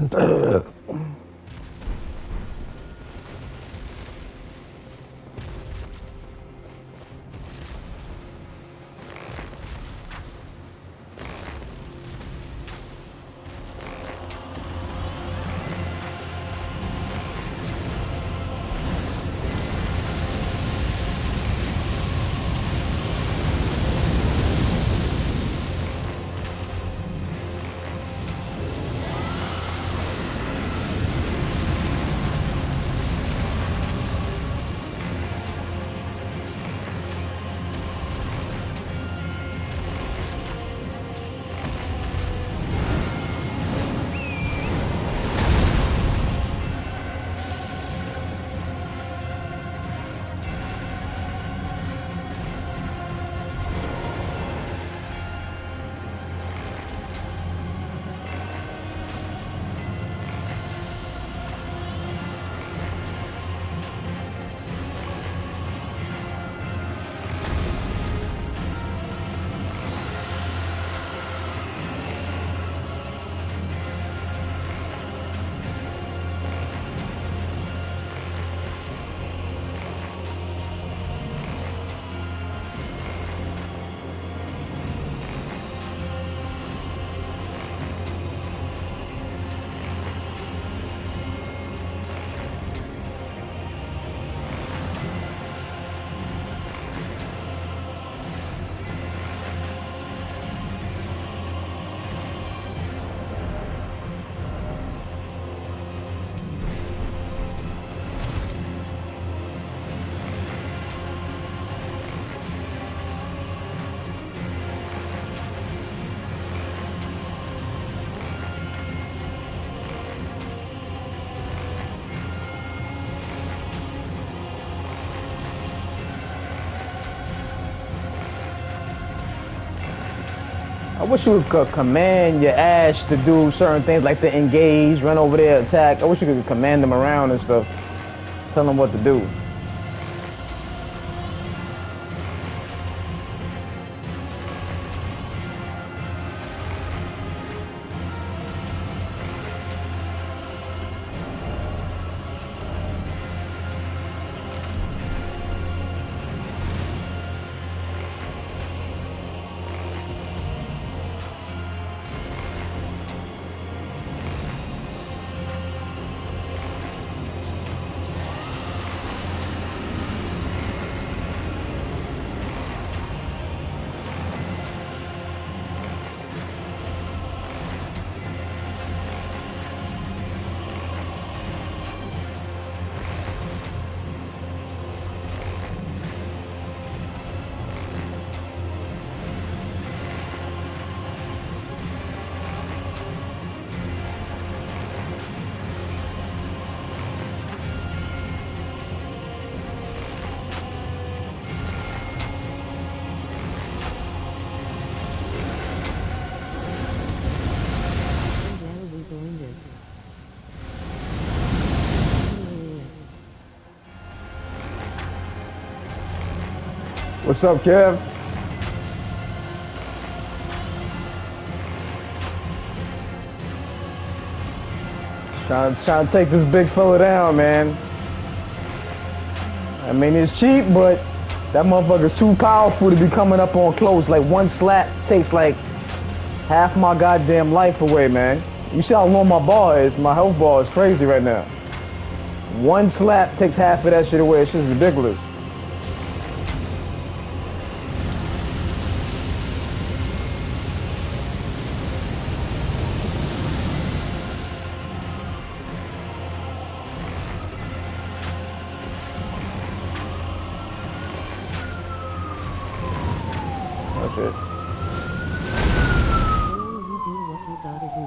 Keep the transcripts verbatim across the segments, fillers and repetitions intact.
I wish you could command your Ash to do certain things like to engage, run over there, attack. I wish you could command them around and stuff. Tell them what to do. What's up, Kev? Trying, trying to take this big fella down, man. I mean, it's cheap, but that motherfucker's too powerful to be coming up on close. Like, one slap takes, like, half my goddamn life away, man. You see how low my bar is? My health bar is crazy right now. One slap takes half of that shit away. It's just ridiculous. That's it. You do what you gotta do.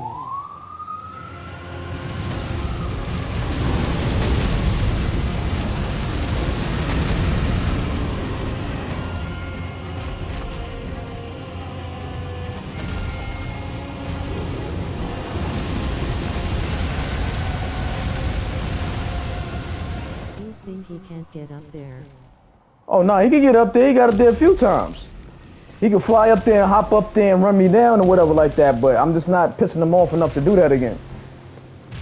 You think he can't get up there? Oh, no, he can get up there. He got up there a few times. He can fly up there and hop up there and run me down or whatever like that, but I'm just not pissing him off enough to do that again.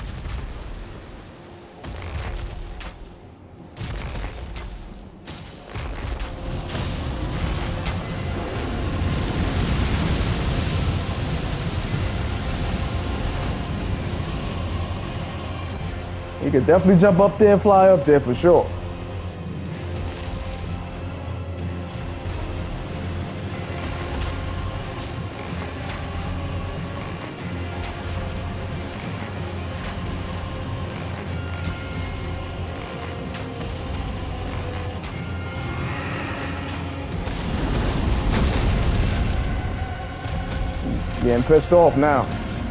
could definitely jump up there and fly up there for sure. Getting pissed off now.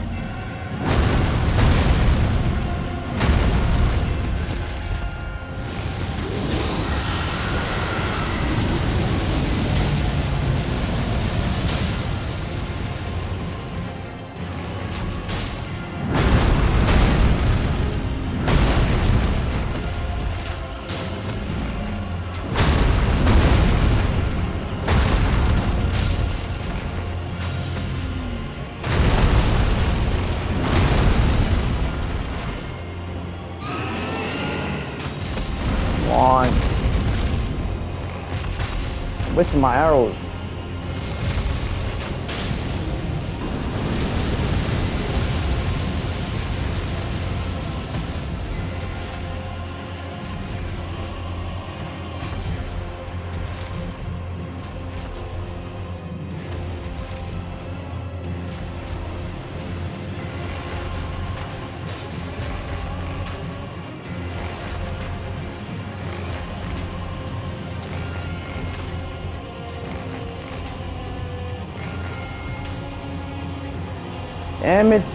On. What's my arrows? Damn it.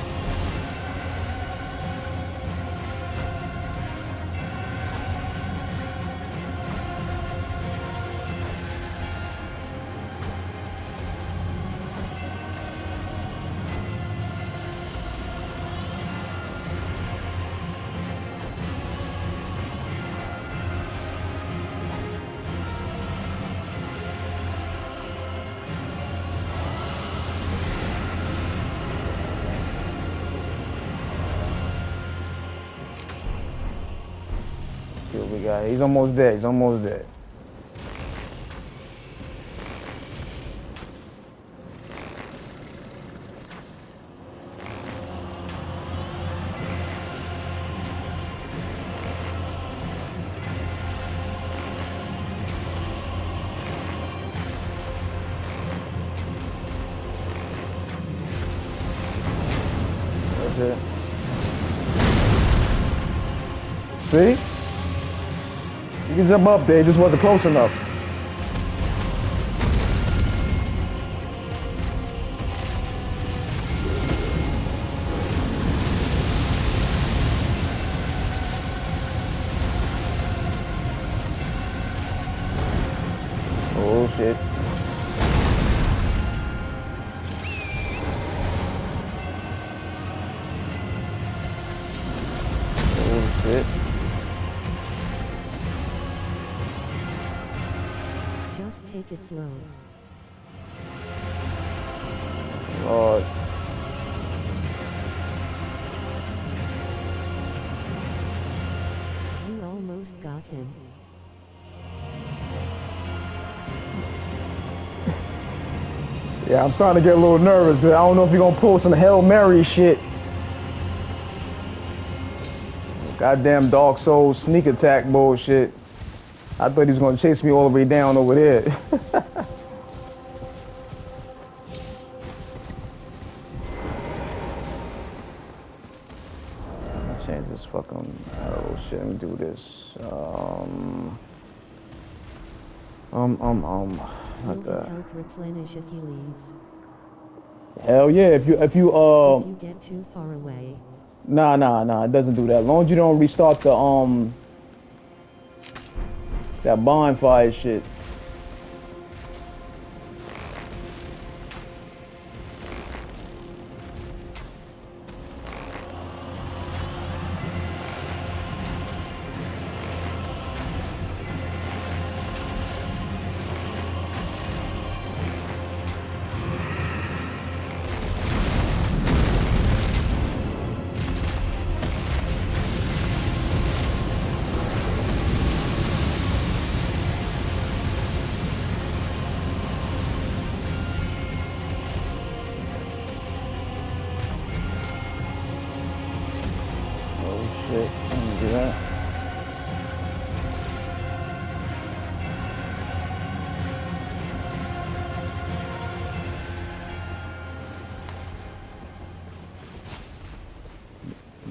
See what we got. He's almost dead. He's almost dead. That's it. See? You can jump up there, it just wasn't close enough. Oh shit. Oh shit. Just take it slow. Lord. You almost got him. Yeah, I'm starting to get a little nervous, but I don't know if you're gonna pull some Hail Mary shit. Goddamn Dark Souls sneak attack bullshit. I thought he was gonna chase me all the way down over there. Change this fucking arrow shit and do this. Um, um, um, um. Will What his the? health replenish if he leaves? Hell yeah! If you if you uh, If you get too far away. nah nah nah, it doesn't do that. As long as you don't restart the um. that bonfire shit.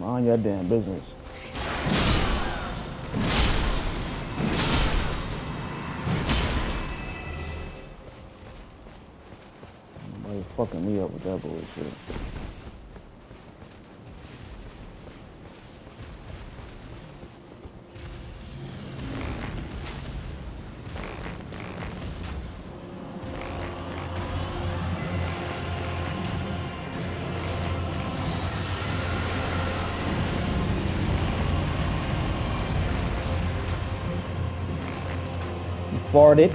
Mind your damn business. Nobody fucking me up with that bullshit. Farted.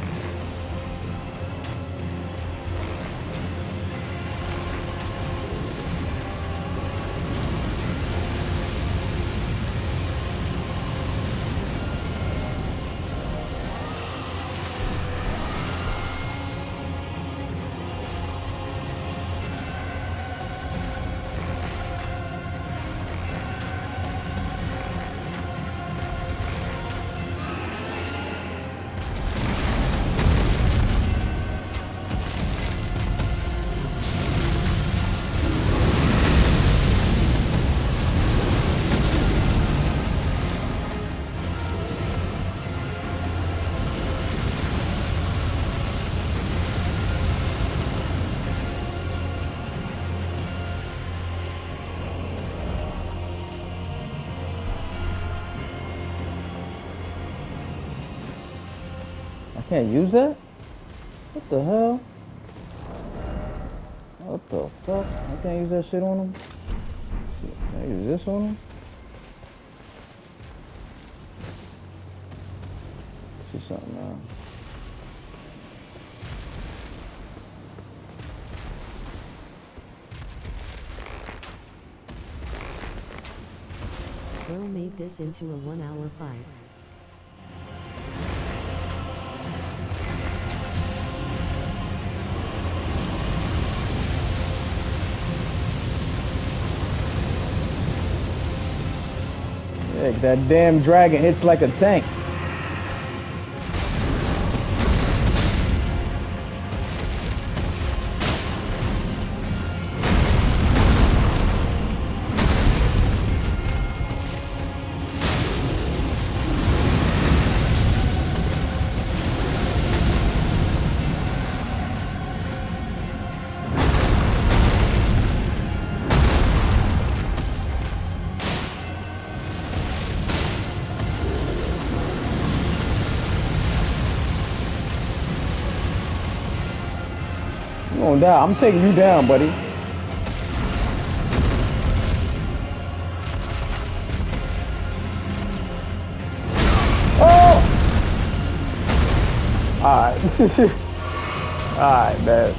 Can't use that? What the hell? What the fuck? I can't use that shit on him? Shit, can I use this on him? See something now. Bro made this into a one hour fight. Heck, that damn dragon hits like a tank. You gonna die. I'm taking you down, buddy. Oh! Alright. Alright, man.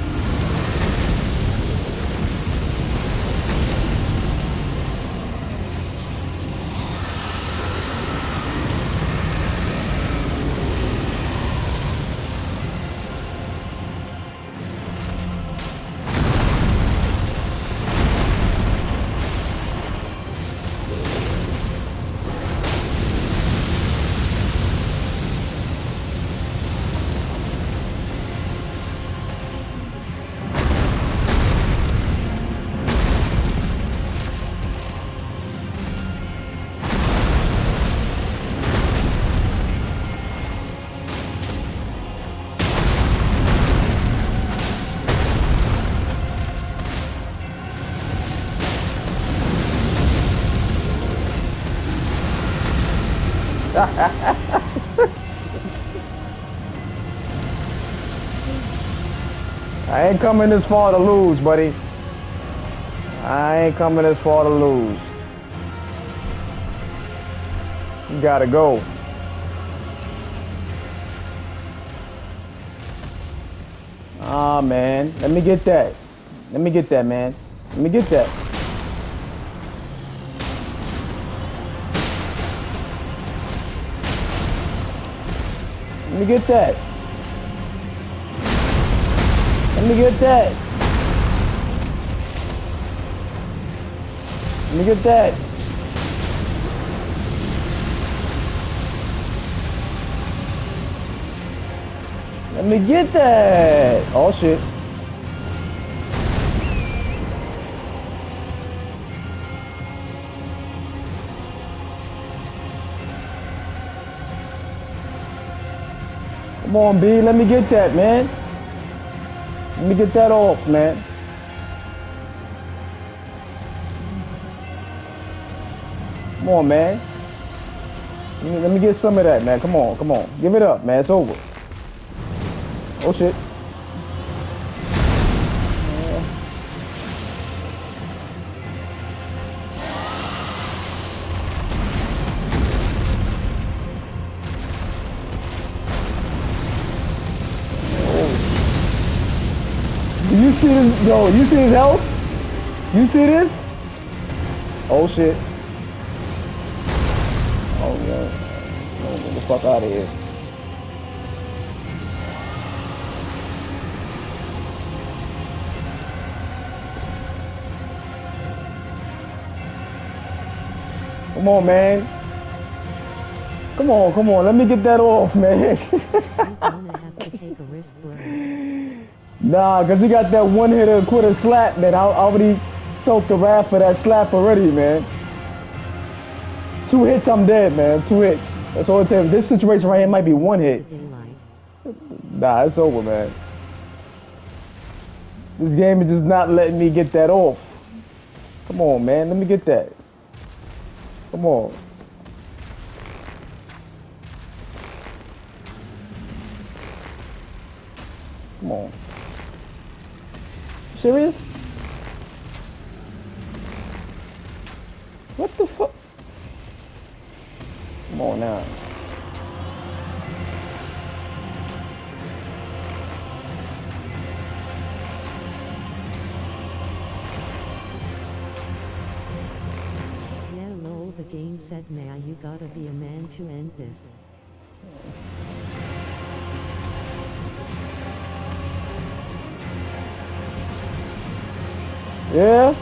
I ain't coming this far to lose, buddy. I ain't coming this far to lose. You gotta go. Ah, man. Let me get that. Let me get that, man. Let me get that. Let me get that. Let me get that. Let me get that. Let me get that. Oh shit. Come on, B. Let me get that, man. Let me get that off, man. Come on, man. Let me, let me get some of that, man. Come on, come on. Give it up, man. It's over. Oh, shit. You see this? Yo, you see his health? You see this? Oh shit. Oh man. Oh, get the fuck out of here. Come on, man. Come on, come on. Let me get that off, man. You're gonna have to take a risk, bro. Nah, cause he got that one hitter quitter slap, man. I already felt the wrath for that slap already, man. Two hits, I'm dead, man. Two hits. That's all it takes. This situation right here might be one hit. Nah, it's over, man. This game is just not letting me get that off. Come on, man. Let me get that. Come on. Come on. Serious? What the fuck? Come on now. Yeah, lol, the game said nah, you gotta be a man to end this. Yeah?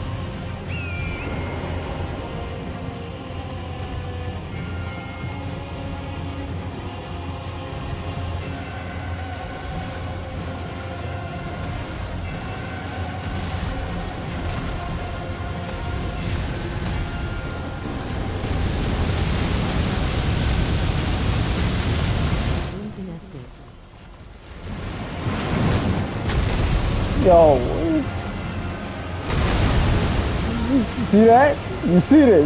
Yo. See that? You see this?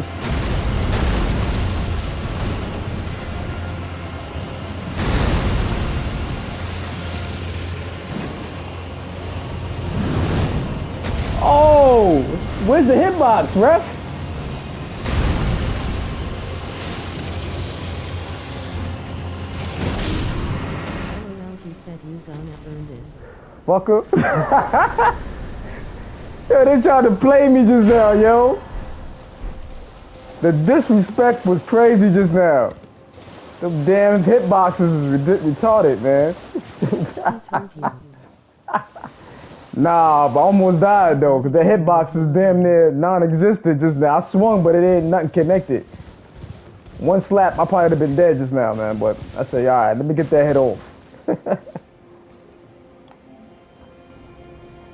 Oh, where's the hitbox, ref? L he said you gonna earn this. Fucker. Yo, they tried to play me just now, yo. The disrespect was crazy just now. Them damn hitboxes is retarded, man. Nah, but I almost died though, cause the hitbox is damn near non-existent just now. I swung, but it ain't nothing connected. One slap, I probably would have been dead just now, man. But I say, all right, let me get that hit off.